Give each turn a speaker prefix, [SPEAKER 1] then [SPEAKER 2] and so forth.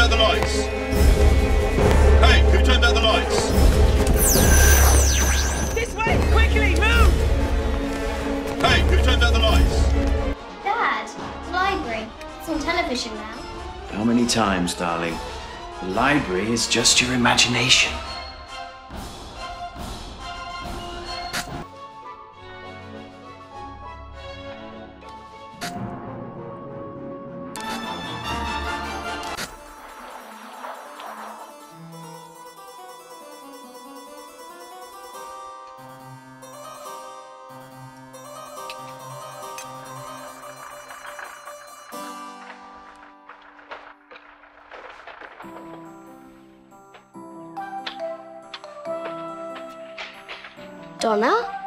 [SPEAKER 1] out the lights? Hey, who turned out the lights?
[SPEAKER 2] This way! Quickly, move!
[SPEAKER 1] Hey, who turned out the lights?
[SPEAKER 3] Dad, the library. It's on television now.
[SPEAKER 4] How many times, darling? The library is just your imagination.
[SPEAKER 3] Donna?